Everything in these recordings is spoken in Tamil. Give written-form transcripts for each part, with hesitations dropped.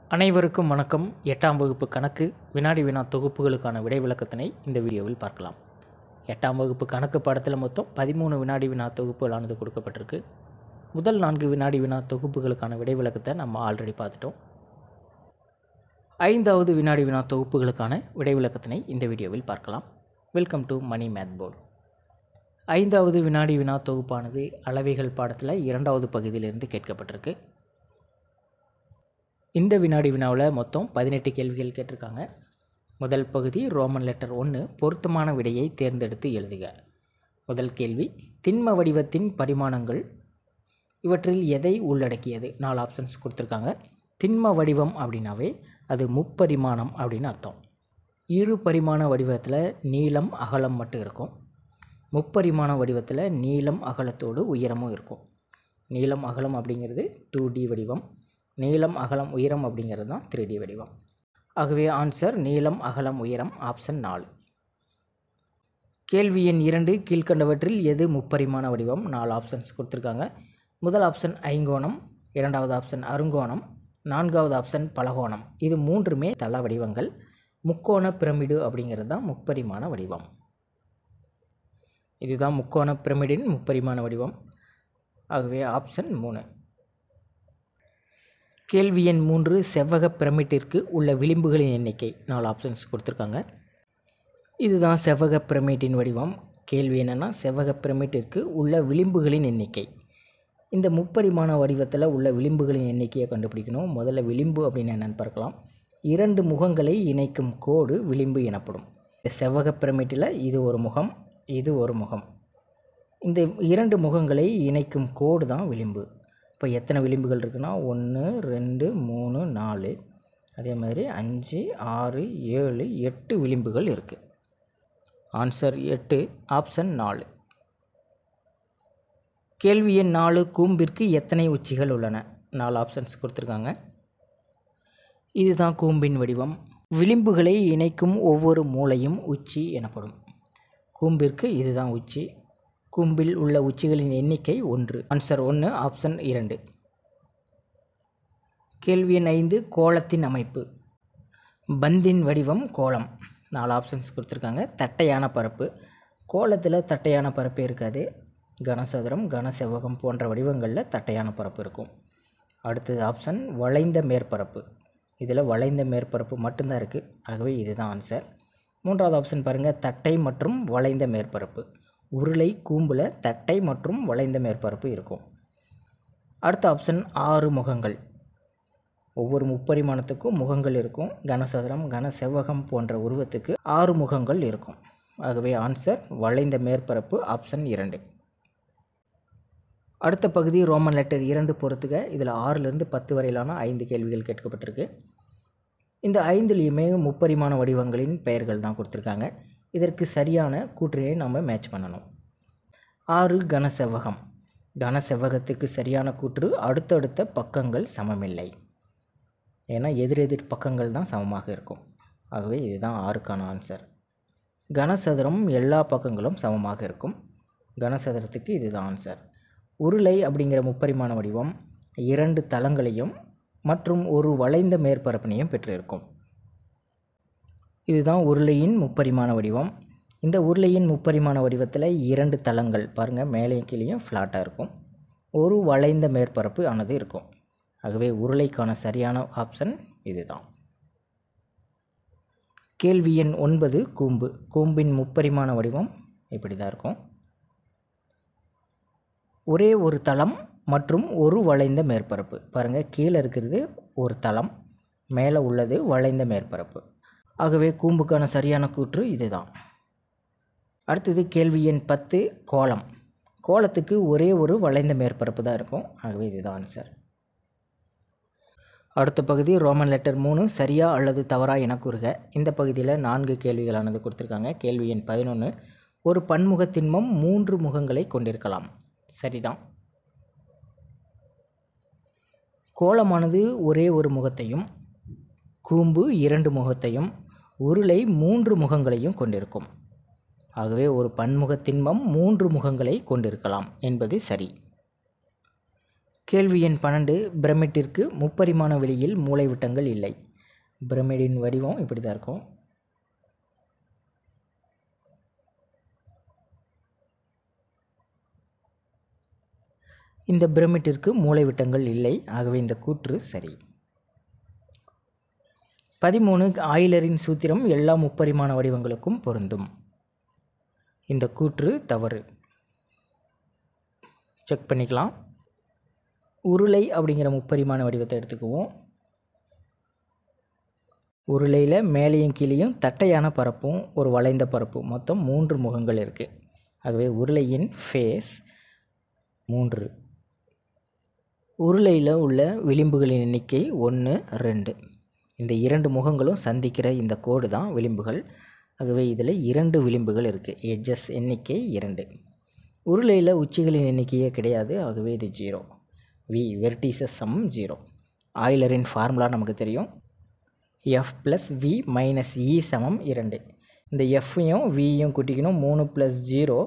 அனைவருக்கும் வணக்கம். 8ஆம் வகுப்பு கணக்கு வினாடி வினா தொகுப்புகளுக்கான விடை விளக்கத்தினை இந்த வீடியோவில் பார்க்கலாம். 8ஆம் வகுப்பு கணக்கு பாடத்தில் மொத்தம் 13 வினாடி வினா தொகுப்புகளானது கொடுக்கப்பட்டிருக்கு. முதல் 4 வினாடி வினா தொகுப்புகளுக்கான விடை விளக்கத்தை நம்ம ஆல்ரெடி பார்த்துட்டோம். 5வது வினாடி வினா தொகுப்புகளுக்கான விடை விளக்கத்தினை இந்த வீடியோவில் பார்க்கலாம். Welcome to Mani math board. 5வது வினாடி வினா தொகுப்பானது அளவைகள் பாடத்தில் 2வது பகுதியிலிருந்து கேட்கப்பட்டிருக்கு. இந்த வினாடி வினாவில் மொத்தம் 18 கேள்விகள் கேட்டிருக்காங்க. முதல் பகுதி ரோமன் லெட்டர் 1 பொருத்தமான விடையை தேர்ந்தெடுத்து எழுதுக. முதல் கேள்வி, திண்ம வடிவத்தின் பரிமாணங்கள் இவற்றில் எதை உள்ளடக்கியது? 4 ஆப்ஷன்ஸ் கொடுத்துருக்காங்க. திண்ம வடிவம் அப்படின்னாவே அது முப்பரிமாணம் அப்படின்னு அர்த்தம். இரு பரிமாண வடிவத்தில் நீளம் அகலம் மட்டும் இருக்கும். முப்பரிமாண வடிவத்தில் நீளம் அகலத்தோடு உயரமும் இருக்கும். நீளம் அகலம் அப்படிங்கிறது 2D வடிவம், நீளம் அகலம் உயரம் அப்படிங்கிறது தான் 3D வடிவம். ஆகவே ஆன்சர் நீளம் அகலம் உயரம், ஆப்ஷன் 4. கேள்வி எண் 2, கீழ்கண்டவற்றில் எது முப்பரிமாண வடிவம்? 4 ஆப்ஷன்ஸ் கொடுத்துருக்காங்க. முதல் ஆப்ஷன் ஐங்கோணம், 2வது ஆப்ஷன் அருங்கோணம், 4வது ஆப்ஷன் பலகோணம். இது மூன்றுமே தள வடிவங்கள். முக்கோண பிரமிடு அப்படிங்கிறது தான் முப்பரிமாண வடிவம். இதுதான் முக்கோண பிரமிடின் முப்பரிமாண வடிவம். ஆகவே ஆப்ஷன் 3. கேள்வி எண் 3, செவ்வக பிரமிட்டிற்கு உள்ள விளிம்புகளின் எண்ணிக்கை. 4 ஆப்ஷன்ஸ் கொடுத்துருக்காங்க. இதுதான் செவ்வக பிரமிட்டின் வடிவம். கேள்வி என்னென்னா, செவ்வக பிரமிட்டிற்கு உள்ள விளிம்புகளின் எண்ணிக்கை. இந்த முப்பரிமாண வடிவத்தில் உள்ள விளிம்புகளின் எண்ணிக்கையை கண்டுபிடிக்கணும். முதல்ல விளிம்பு அப்படின்னு என்னென்னு பார்க்கலாம். 2 முகங்களை இணைக்கும் கோடு விளிம்பு எனப்படும். இந்த செவ்வக பிரமிட்டில் இது ஒரு முகம், இது ஒரு முகம். இந்த 2 முகங்களை இணைக்கும் கோடு தான் விளிம்பு. இப்போ எத்தனை விளிம்புகள் இருக்குன்னா 1 2 3 4, அதே மாதிரி 5 6 7 8 விளிம்புகள் இருக்குது. Answer 8, option 4. கேள்வி எண் 4, கூம்பிற்கு எத்தனை உச்சிகள் உள்ளன? 4 ஆப்ஷன்ஸ் கொடுத்துருக்காங்க. இதுதான் கூம்பின் வடிவம். விளிம்புகளை இணைக்கும் ஒவ்வொரு மூலையும் உச்சி எனப்படும். கூம்பிற்கு இதுதான் உச்சி. கூம்பில் உள்ள உச்சிகளின் எண்ணிக்கை 1. Answer 1, option 2. கேள்வி எண் 5, கோளத்தின் அமைப்பு. பந்தின் வடிவம் கோளம். 4 ஆப்ஷன்ஸ் கொடுத்துருக்காங்க. தட்டையான பரப்பு. கோளத்தில் தட்டையான பரப்பே இருக்காது. கனசதுரம், கனசெவ்வகம் போன்ற வடிவங்களில் தட்டையான பரப்பு இருக்கும். அடுத்தது ஆப்ஷன் வளைந்த மேற்பரப்பு. இதில் வளைந்த மேற்பரப்பு மட்டும்தான் இருக்குது. ஆகவே இதுதான் ஆன்சர். 3வது ஆப்ஷன் பாருங்கள், தட்டை மற்றும் வளைந்த மேற்பரப்பு. உருளை கூம்பில் தட்டை மற்றும் வளைந்த மேற்பரப்பு இருக்கும். அடுத்த ஆப்ஷன் 6 முகங்கள். ஒவ்வொரு முப்பரிமாணத்துக்கும் முகங்கள் இருக்கும். கனசதுரம், கனசெவ்வகம் போன்ற உருவத்துக்கு 6 முகங்கள் இருக்கும். ஆகவே ஆன்சர் வளைந்த மேற்பரப்பு, ஆப்ஷன் 2. அடுத்த பகுதி ரோமன் லெட்டர் 2 பொறுத்துக. இதில் 6லிருந்து 10 வரையிலான 5 கேள்விகள் கேட்கப்பட்டிருக்கு. இந்த 5லையுமே முப்பரிமாண வடிவங்களின் பெயர்கள் தான் கொடுத்துருக்காங்க. இதற்கு சரியான கூற்றினை நம்ம மேட்ச் பண்ணணும். 6 கனசெவ்வகம். கனசெவ்வகத்துக்கு சரியான கூற்று அடுத்தடுத்த பக்கங்கள் சமமில்லை. ஏன்னா எதிரெதிர் பக்கங்கள் தான் சமமாக இருக்கும். ஆகவே இதுதான் 6க்கான ஆன்சர். கனசதுரம் எல்லா பக்கங்களும் சமமாக இருக்கும். கனசதுரத்துக்கு இதுதான் ஆன்சர். உருளை அப்படிங்கிற முப்பரிமாண வடிவம் 2 தளங்களையும் மற்றும் ஒரு வளைந்த மேற்பரப்பினையும் பெற்றிருக்கும். இதுதான் உருளையின் முப்பரிமாண வடிவம். இந்த உருளையின் முப்பரிமாண வடிவத்தில் 2 தளங்கள் பாருங்கள், மேலேயும் கீழேயும் ஃப்ளாட்டாக இருக்கும். ஒரு வளைந்த மேற்பரப்பு ஆனது இருக்கும். ஆகவே உருளைக்கான சரியான ஆப்ஷன் இதுதான். கேள்வி எண் 9, கூம்பு. கூம்பின் முப்பரிமாண வடிவம் இப்படி தான் இருக்கும். ஒரே ஒரு தளம் மற்றும் ஒரு வளைந்த மேற்பரப்பு. பாருங்கள், கீழே இருக்கிறது ஒரு தளம், மேலே உள்ளது வளைந்த மேற்பரப்பு. ஆகவே கூம்புக்கான சரியான கூற்று இதுதான். அடுத்தது கேள்வி எண் 10, கோளம். கோளத்துக்கு ஒரே ஒரு வளைந்த மேற்பரப்பு தான் இருக்கும். ஆகவே இதுதான் ஆன்சர். அடுத்த பகுதி ரோமன் லெட்டர் 3, சரியா அல்லது தவறா என கூறுக. இந்த பகுதியில் 4 கேள்விகளானது கொடுத்துருக்காங்க. கேள்வி எண் 11, ஒரு பன்முக திண்மம் 3 முகங்களை கொண்டிருக்கலாம். சரிதான். கோளமானது ஒரே ஒரு முகத்தையும், கூம்பு 2 முகத்தையும், உருளை 3 முகங்களையும் கொண்டிருக்கும். ஆகவே ஒரு பன்முக திண்மம் 3 முகங்களை கொண்டிருக்கலாம் என்பது சரி. கேள்வி எண் 12 பிரமிட்டிற்கு முப்பரிமாண வெளியில் மூலைவிட்டங்கள் இல்லை. பிரமிடின் வடிவம் இப்படி தான் இருக்கும். இந்த பிரமிட்டிற்கு மூலைவிட்டங்கள் இல்லை. ஆகவே இந்த கூற்று சரி. 13 ஆய்லரின் சூத்திரம் எல்லா முப்பரிமாண வடிவங்களுக்கும் பொருந்தும். இந்த கூற்று தவறு. செக் பண்ணிக்கலாம். உருளை அப்படிங்கிற முப்பரிமாண வடிவத்தை எடுத்துக்குவோம். உருளையில் மேலேயும் கீழேயும் தட்டையான பரப்பும் ஒரு வளைந்த பரப்பு மொத்தம் 3 முகங்கள் இருக்குது. ஆகவே உருளையின் ஃபேஸ் 3. உருளையில் உள்ள விளிம்புகளின் எண்ணிக்கை 1, 2. இந்த 2 முகங்களும் சந்திக்கிற இந்த கோடு தான் விளிம்புகள். ஆகவே இதில் 2 விளிம்புகள் இருக்குது. எட்ஜஸ் எண்ணிக்கை 2. உருளையில் உச்சிகளின் எண்ணிக்கையே கிடையாது. ஆகவே இது 0. வி வெர்டிசஸ் சமம் 0. ஆய்லரின் ஃபார்முலா நமக்கு தெரியும். F plus V minus E சமம் 2. இந்த எஃப்ஐயும் வியும் கூட்டிக்கணும். 3 + 0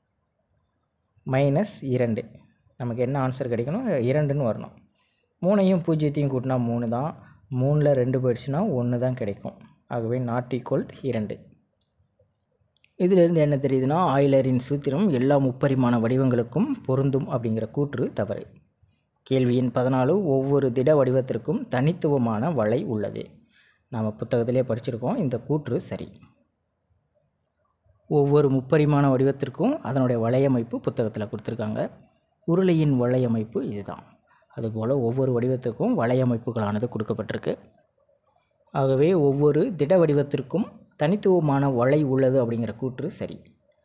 -2. நமக்கு என்ன ஆன்சர் கிடைக்கணும்? 2ன்னு வரணும். 3ஐயும் 0ஐயும் கூட்டினா 3 தான். 3ல் 2 போயிடுச்சுன்னா 1 தான் கிடைக்கும். ஆகவே நாட் ஈக்குவல் 2. இதிலிருந்து என்ன தெரியுதுன்னா, ஆய்லரின் சூத்திரம் எல்லா முப்பரிமாண வடிவங்களுக்கும் பொருந்தும் அப்படிங்கிற கூற்று தவறு. கேள்வி எண் 14 ஒவ்வொரு திட வடிவத்திற்கும் தனித்துவமான வளை உள்ளது. நாம் புத்தகத்திலே படிச்சிருக்கோம். இந்த கூற்று சரி. ஒவ்வொரு முப்பரிமாண வடிவத்திற்கும் அதனுடைய வளையமைப்பு புத்தகத்தில் கொடுத்துருக்காங்க. உருளையின் வளையமைப்பு இதுதான். அதுபோல் ஒவ்வொரு வடிவத்திற்கும் வளையமைப்புகளானது கொடுக்கப்பட்டிருக்கு. ஆகவே ஒவ்வொரு திட வடிவத்திற்கும் தனித்துவமான வளை உள்ளது அப்படிங்கிற கூற்று சரி.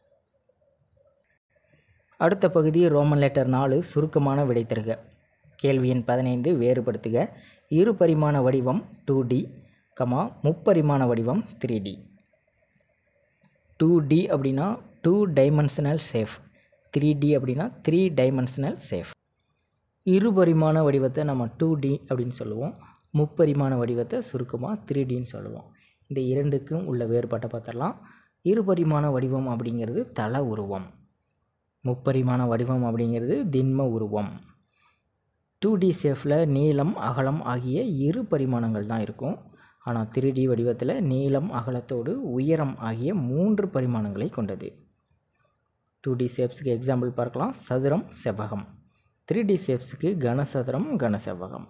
அடுத்த பகுதி ரோமன் லெட்டர் 4 சுருக்கமான விடை தருக. கேள்வி எண் 15 வேறுபடுத்துக. இருபரிமாண வடிவம் 2D, முப்பரிமாண வடிவம் 3D. 2D அப்படின்னா 2 டைமென்ஷனல் ஷேப், 3D அப்படின்னா 3 டைமென்ஷனல் ஷேப். இருபரிமாண வடிவத்தை நம்ம 2D அப்படின்னு சொல்லுவோம். முப்பரிமாண வடிவத்தை சுருக்கமாக 3Dன்னு சொல்லுவோம். இந்த இரண்டுக்கும் உள்ள வேறுபாட்டை பார்த்துடலாம். இருபரிமாண வடிவம் அப்படிங்கிறது தள உருவம். முப்பரிமாண வடிவம் அப்படிங்கிறது திண்ம உருவம். 2D ஷேஃபில் நீளம் அகலம் ஆகிய 2 பரிமாணங்கள் தான் இருக்கும். ஆனால் 3D வடிவத்தில் நீளம் அகலத்தோடு உயரம் ஆகிய 3 பரிமாணங்களை கொண்டது. 2D ஷேப்ஸுக்கு எக்ஸாம்பிள் பார்க்கலாம். சதுரம், செவ்வகம். 3D ஷேப்ஸுக்கு கனசதுரம், கனசெவ்வகம்.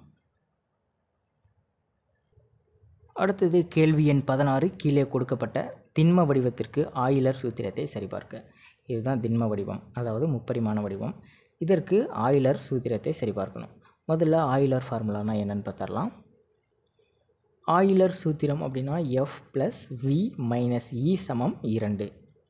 அடுத்தது கேள்வி எண் 16 கீழே கொடுக்கப்பட்ட திண்ம வடிவத்திற்கு ஆய்லர் சூத்திரத்தை சரிபார்க்க. இதுதான் திண்ம வடிவம், அதாவது முப்பரிமாண வடிவம். இதற்கு ஆய்லர் சூத்திரத்தை சரிபார்க்கணும். முதல்ல ஆய்லர் ஃபார்முலானா என்னன்னு பார்த்துடலாம். ஆய்லர் சூத்திரம் அப்படின்னா F plus V minus E சமம் 2.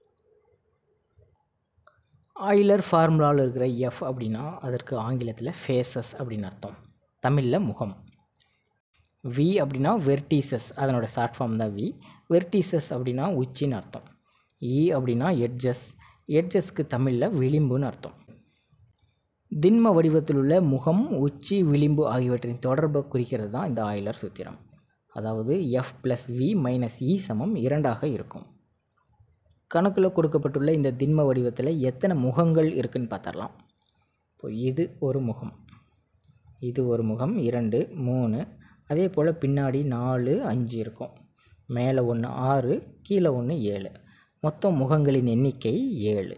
ஆய்லர் ஃபார்முலாவில் இருக்கிற எஃப் அப்படின்னா அதற்கு ஆங்கிலத்தில் ஃபேஸஸ் அப்படின்னு அர்த்தம், தமிழில் முகம். வி அப்படின்னா வெர்டிசஸ், அதனோட ஷார்ட் ஃபார்ம் தான் வி. வெர்டிசஸ் அப்படின்னா உச்சின்னு அர்த்தம். இ அப்படின்னா எட்ஜஸ், எட்ஜஸ்க்கு தமிழில் விளிம்புன்னு அர்த்தம். திண்ம வடிவத்தில் உள்ள முகம், உச்சி, விளிம்பு ஆகியவற்றின் தொடர்பை குறிக்கிறது தான் இந்த ஆய்லர் சூத்திரம். அதாவது F plus V minus E சமம் 2ஆக இருக்கும். கணக்கில் கொடுக்கப்பட்டுள்ள இந்த திண்ம வடிவத்தில் எத்தனை முகங்கள் இருக்குதுன்னு பார்த்துடலாம். இப்போ இது ஒரு முகம், இது ஒரு முகம், 2, 3. அதே போல் பின்னாடி 4, 5 இருக்கும். மேலே 1 6, கீழே 1 7. மொத்தம் முகங்களின் எண்ணிக்கை 7.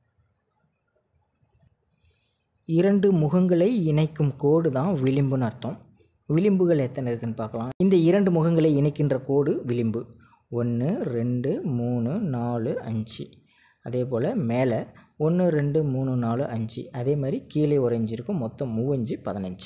2 முகங்களை இணைக்கும் கோடு தான் விளிம்புன்னு அர்த்தம். விளிம்புகள் எத்தனை இருக்குன்னு பார்க்கலாம். இந்த 2 முகங்களை இணைக்கின்ற கோடு விளிம்பு 1 2 3 4 5. அதே போல் மேலே 1 2 3 4 5. அதே மாதிரி கீழே ஒரு 5 இருக்கும். மொத்தம் 3 15.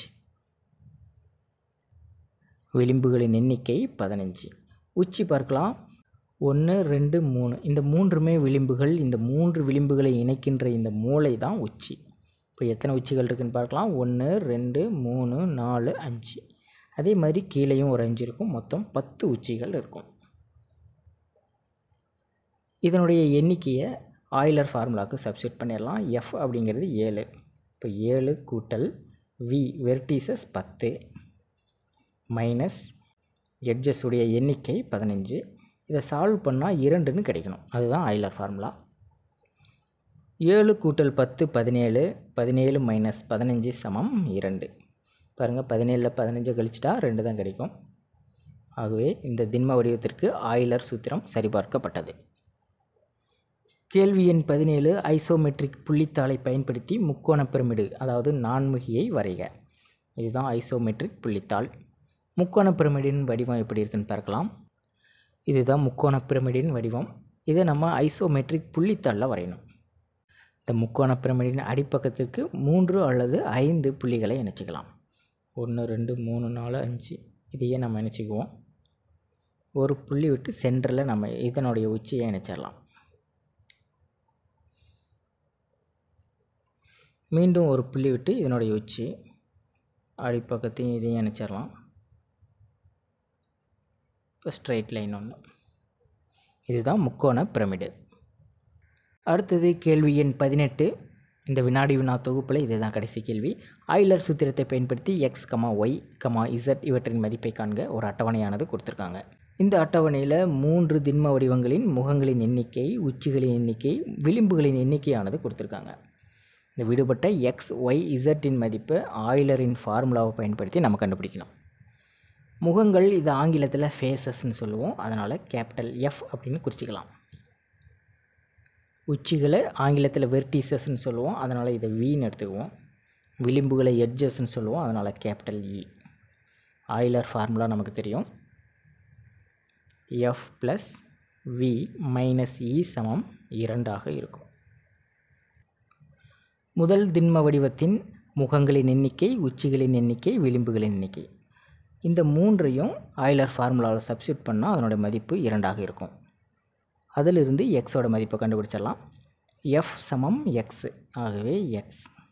விளிம்புகளின் எண்ணிக்கை 15. உச்சி பார்க்கலாம். 1 2 3. இந்த 3மே விளிம்புகள். இந்த 3 விளிம்புகளை இணைக்கின்ற இந்த மூலை தான் உச்சி. இப்போ எத்தனை உச்சிகள் இருக்குதுன்னு பார்க்கலாம். 1 2 3 4 5. அதே மாதிரி கீழேயும் ஒரு 5 இருக்கும். மொத்தம் 10 உச்சிகள் இருக்கும். இதனுடைய எண்ணிக்கையை ஆய்லர் ஃபார்முலாவுக்கு சப்ஸ்டிட் பண்ணிடலாம். எஃப் அப்படிங்கிறது 7. இப்போ 7 கூட்டல் வி வெர்டிசஸ் 10 மைனஸ் எட்ஜஸ் உடைய எண்ணிக்கை 15. இதை சால்வ் பண்ணால் 2ன்னு கிடைக்கணும். அதுதான் ஆய்லர் ஃபார்முலா. 7 கூட்டல் 10 17, 17 மைனஸ் 15 சமம் 2. பாருங்கள் 17ல் 15 கழிச்சிட்டா 2 தான் கிடைக்கும். ஆகவே இந்த திண்ம வடிவத்திற்கு ஆய்லர் சூத்திரம் சரிபார்க்கப்பட்டது. கேள்வி எண் 17 ஐசோமெட்ரிக் புள்ளித்தாளை பயன்படுத்தி முக்கோண பிரமிடு அதாவது நான்முகியை வரைக. இதுதான் ஐசோமெட்ரிக் புள்ளித்தாள். முக்கோண பிரமிடின் வடிவம் எப்படி இருக்குன்னு பார்க்கலாம். இதுதான் முக்கோண பிரமிடின் வடிவம். இதை நம்ம ஐசோமெட்ரிக் புள்ளித்தாளில் வரையணும். இந்த முக்கோண பிரமிடின் அடிப்பக்கத்திற்கு 3 அல்லது 5 புள்ளிகளை இணைச்சிக்கலாம். 1 2 3 4 5 இதையே நம்ம இணைச்சிக்குவோம். ஒரு புள்ளி விட்டு சென்டரில் நம்ம இதனுடைய உச்சியை இணைச்சிடலாம். மீண்டும் ஒரு புள்ளி விட்டு இதனுடைய உச்சி அடிப்பக்கத்தையும் இதையும் இணைச்சிடலாம். இப்போ ஸ்ட்ரைட் லைன் ஒன்று. இதுதான் முக்கோண பிரமிடு. அடுத்தது கேள்வி எண் 18. இந்த வினாடி வினா தொகுப்பில் இதுதான் கடைசி கேள்வி. ஆய்லர் சூத்திரத்தை பயன்படுத்தி x, y, z இவற்றின் மதிப்பை காண்க. ஒரு அட்டவணையானது கொடுத்துருக்காங்க. இந்த அட்டவணையில் 3 திண்ம வடிவங்களின் முகங்களின் எண்ணிக்கை, உச்சிகளின் எண்ணிக்கை, விளிம்புகளின் எண்ணிக்கையானது கொடுத்துருக்காங்க. இந்த விடுபட்ட x, y, zஇன் மதிப்பை ஆய்லரின் ஃபார்முலாவை பயன்படுத்தி நம்ம கண்டுபிடிக்கணும். முகங்கள் இது ஆங்கிலத்தில் ஃபேஸஸ்ன்னு சொல்லுவோம். அதனால் கேபிட்டல் F அப்படின்னு குறிச்சிக்கலாம். உச்சிகளை ஆங்கிலத்தில் வெர்டிசஸ்ன்னு சொல்லுவோம். அதனால் இதை வின்னு எடுத்துக்குவோம். விளிம்புகளை எட்ஜஸ்ன்னு சொல்லுவோம். அதனால் கேபிட்டல் E. ஆய்லர் ஃபார்முலா நமக்கு தெரியும். F + V - E சமம் 2 இருக்கும். முதல் திண்ம வடிவத்தின் முகங்களின் எண்ணிக்கை, உச்சிகளின் எண்ணிக்கை, விளிம்புகளின் எண்ணிக்கை இந்த 3ஐயும் ஆய்லர் ஃபார்முலாவில் சப்ஸ்டியூட் பண்ணால் அதனுடைய மதிப்பு 2 இருக்கும். அதிலிருந்து எக்ஸோட மதிப்பை கண்டுபிடிச்சிடலாம். F சமம் x. ஆகவே x.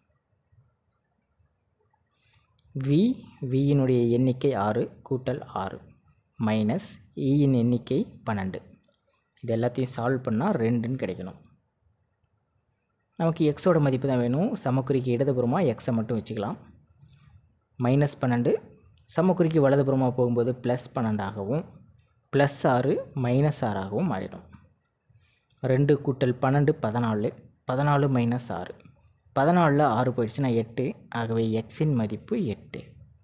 Vயினுடைய எண்ணிக்கை 6 கூட்டல் 6 மைனஸ் Eயின் எண்ணிக்கை 12. இது எல்லாத்தையும் சால்வ் பண்ணால் 2ன்னு கிடைக்கணும். நமக்கு எக்ஸோட மதிப்பு தான் வேணும். சமக்குறிக்கு இடதுபுறமாக எக்ஸை மட்டும் வச்சுக்கலாம். -12 சமக்குறிக்கு வலதுபுறமாக போகும்போது +12ஆகவும் +6 -6ஆகவும் மாறிடும். 2 கூட்டல் 12 14. 14 - 6. 14ல் 6 போயிடுச்சுன்னா 8. ஆகவே எக்ஸின் மதிப்பு 8.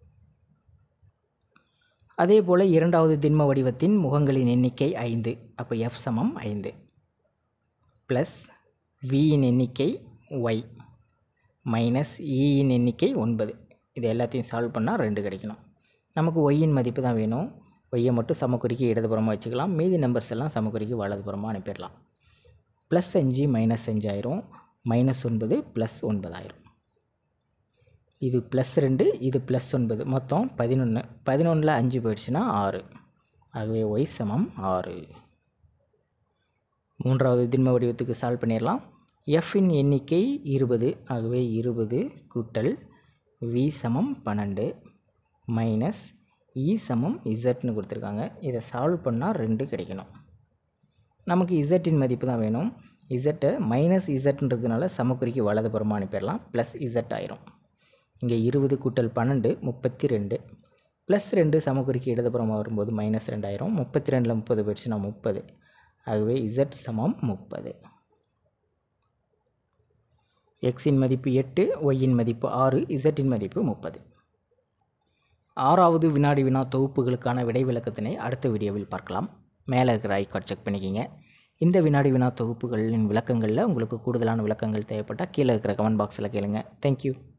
அதே போல் இரண்டாவது திண்ம வடிவத்தின் முகங்களின் எண்ணிக்கை 5. அப்போ F சமம் 5 ப்ளஸ் Vயின் எண்ணிக்கை y மைனஸ் Eயின் எண்ணிக்கை 9. இது எல்லாத்தையும் சால்வ் பண்ணால் 2 கிடைக்கணும். நமக்கு yயின் மதிப்பு தான் வேணும். yயை மட்டும் சமக்குறிக்கு இடதுபுறமாக வச்சுக்கலாம். மீதி நம்பர்ஸ் எல்லாம் சமக்குறிக்கு வலதுபுறமாக அனுப்பிடலாம். +5 -5 ஆயிரும். -9 +9 ஆயிரும். இது +2 இது +9 மொத்தம் 11. 11ல் 5 போயிடுச்சுன்னா 6. ஆகவே y சமம் 6. மூன்றாவது திண்ம வடிவத்துக்கு சால்வ் பண்ணிடலாம். Fஇன் எண்ணிக்கை 20. ஆகவே 20 கூட்டல் V சமம் 12 மைனஸ் E சமம் Zன்னு கொடுத்துருக்காங்க. இதை சால்வ் பண்ணால் 2 கிடைக்கணும். நமக்கு Zஇன் மதிப்பு தான் வேணும். Zஐ -Zன்றதுனால சமக்குறிக்கு வலதுபுறமாக அனுப்பிடலாம். +Z ஆயிரும். இங்கே 20 கூட்டல் 12 32 +2 சமக்குறிக்கு இடதுபுறமாக வரும்போது -2 ஆயிரும். 32ல் 30 போயிடுச்சுன்னா 30. ஆகவே Z சமம் 30. எக்ஸின் மதிப்பு 8, ஒய்யின் மதிப்பு 6, இசட்டின் மதிப்பு 30. 6வது வினாடி வினா தொகுப்புகளுக்கான விடை விளக்கத்தினை அடுத்த வீடியோவில் பார்க்கலாம். மேலே இருக்கிற ஐகார்ட் செக் பண்ணிக்கிங்க. இந்த வினாடி வினா தொகுப்புகளின் விளக்கங்களில் உங்களுக்கு கூடுதலான விளக்கங்கள் தேவைப்பட்டால் கீழே இருக்கிற கமெண்ட் பாக்ஸில் கேளுங்க. தேங்க்யூ.